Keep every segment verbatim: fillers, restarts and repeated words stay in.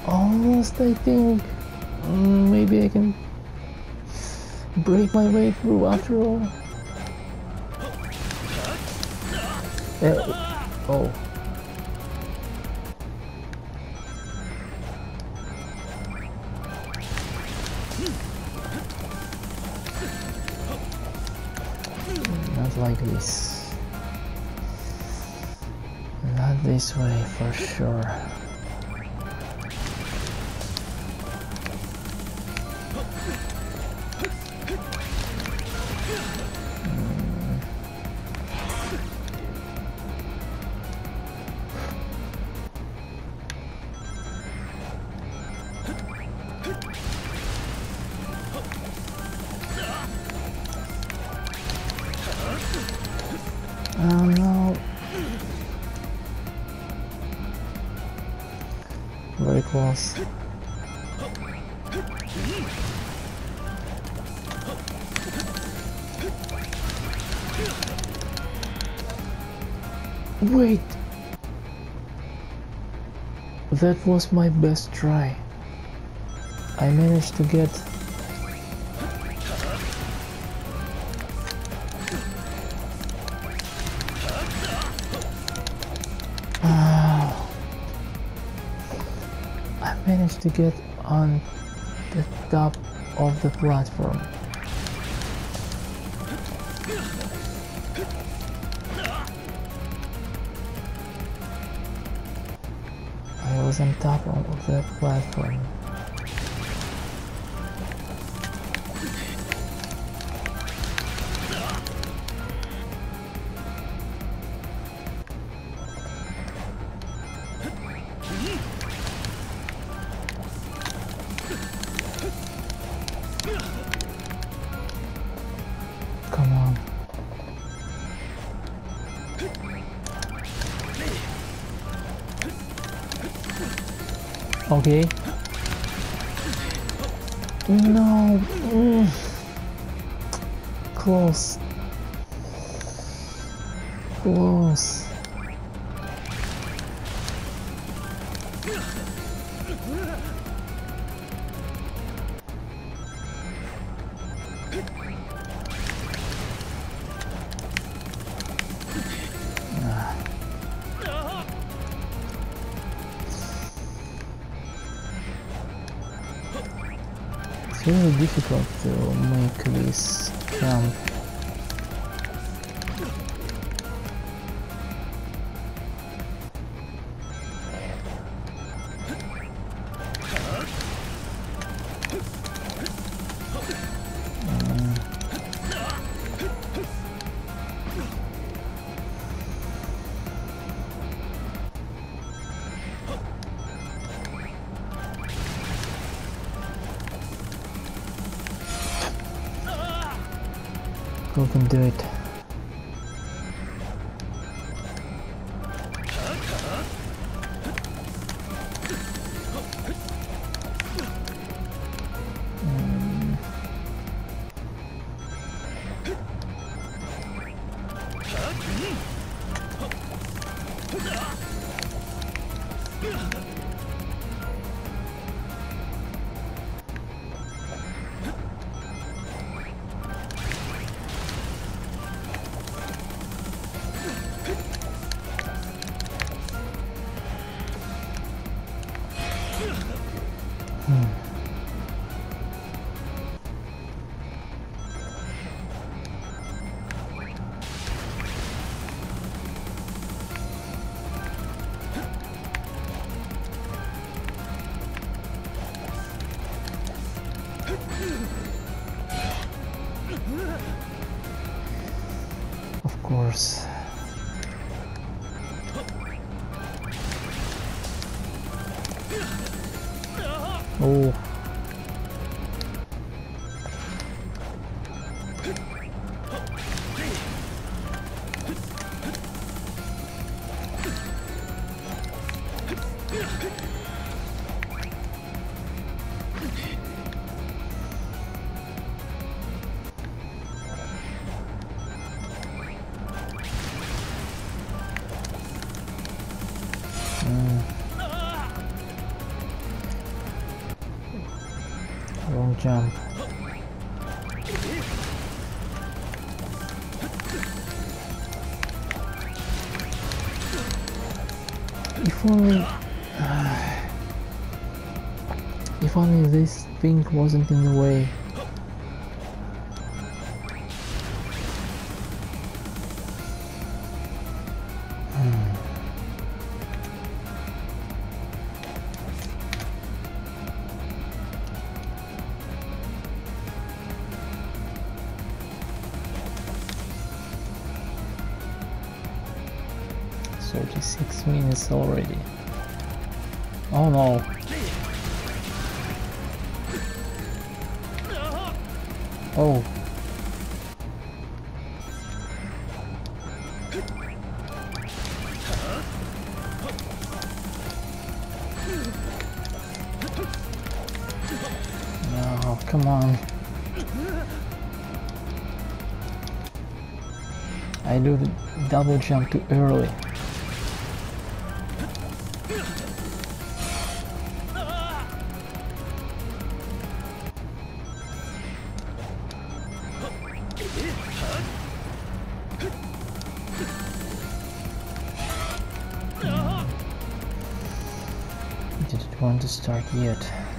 Almost, I think. Mm, maybe I can break my way through after all. Uh, oh. Not like this. Not this way for sure. Oh no. Very close. Wait! That was my best try. I managed to get Ah, I managed to get on the top of the platform. I was on top of that platform. Come on. Okay. No. Mm. Close. Close. It's really difficult to make this jump. Who can do it? Mm. Hmm. Of course. Oh. Wrong jump. If only... if only this thing wasn't in the way. thirty-six minutes already. Oh no. Oh. No, come on. I do the double jump too early. Didn't want to start yet.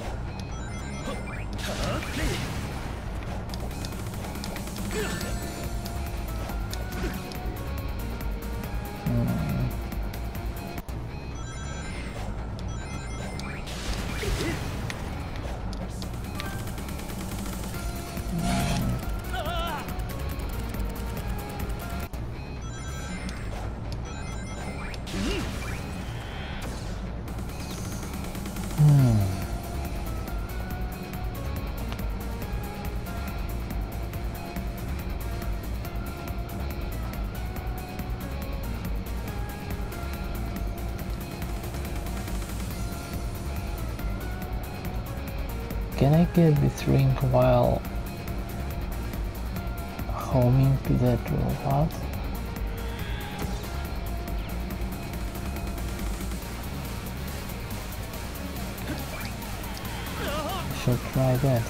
Can I get this ring while homing to that robot? I should try that.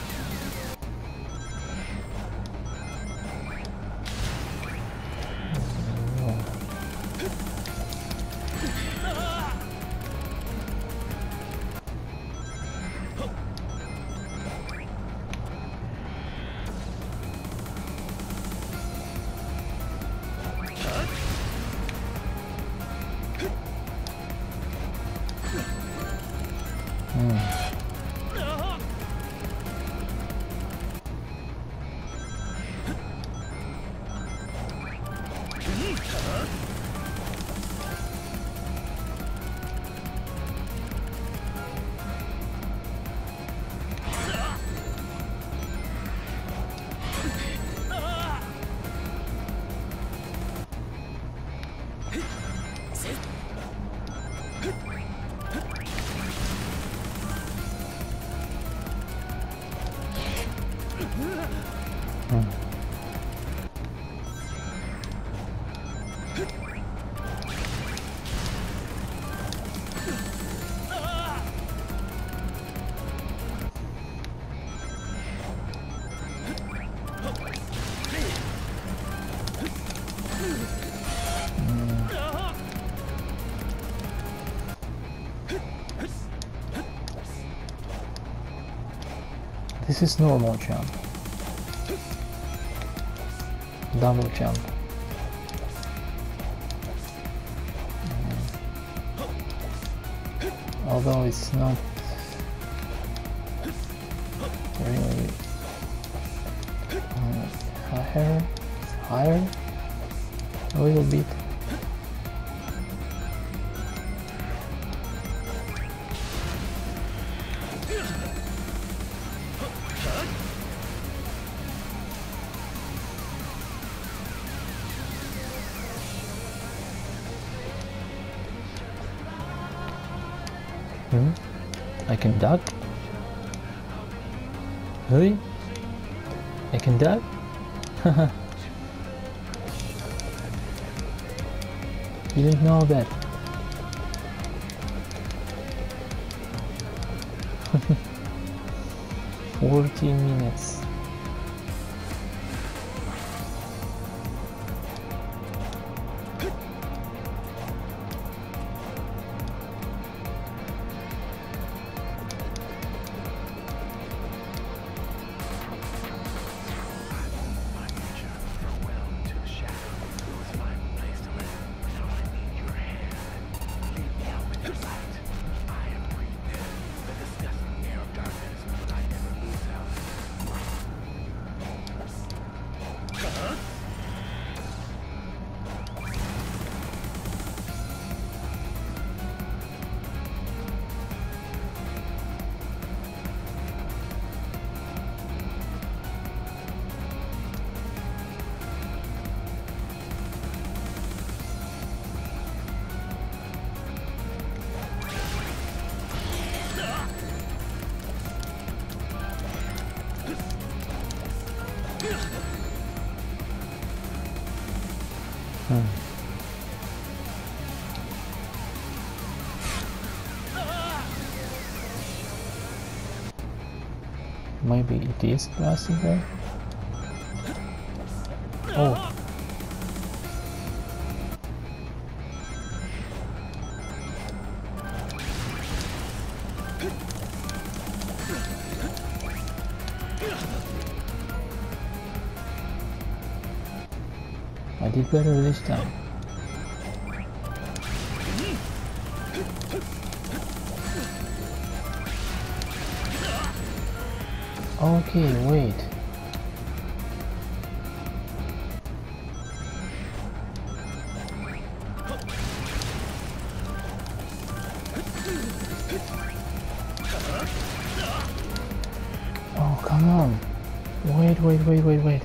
This is normal jump. Double jump. Although it's not really uh, higher, higher a little bit. Hmm? I can duck? Really? I can duck? Haha. You didn't know that. forty minutes. Hmm. Maybe it is possible. Oh. I did better this time. Okay, wait. Oh, come on. Wait, wait, wait, wait, wait.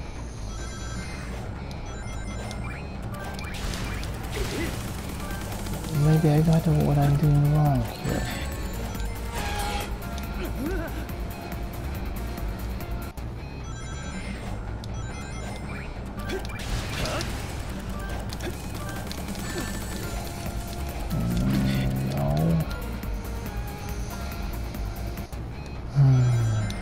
Maybe I got what I'm doing wrong here. Mm, no. Hmm.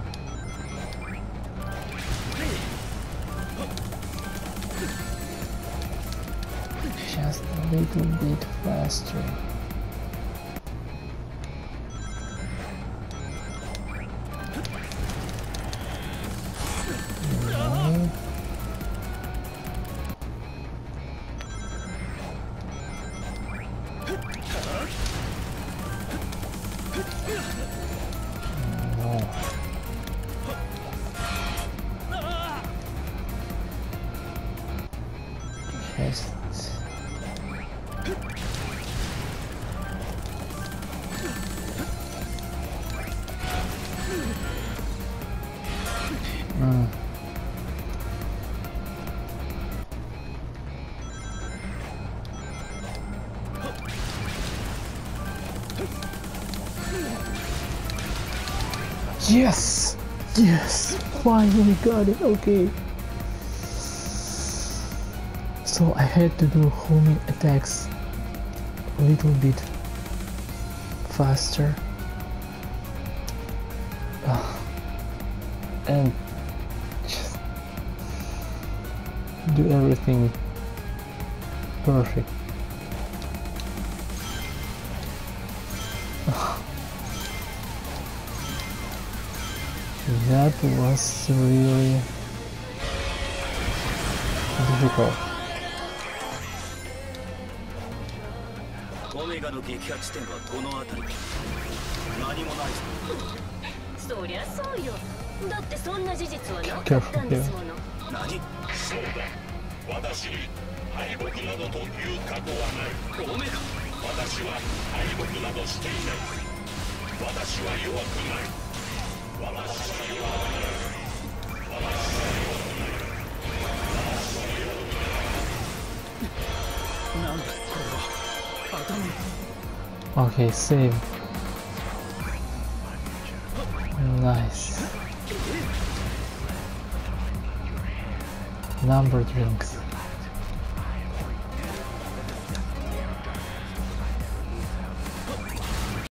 Just a little bit faster. No. No. Just Mm. Yes! Yes! Finally got it, okay. So I had to do homing attacks a little bit faster. Uh, and just do everything perfect. That was really difficult. オメガの撃破地点はどの辺り？何もないぞ。そりゃそうよ。だってそんな事実はなかったんですもの。何？そうだ。私に敗北などという過去はない。オメガ。私は敗北などしていない。私は弱くない。私は弱くない。私は弱くない。私は弱くない。なんだこれは。 Okay, save. Nice. Number drinks.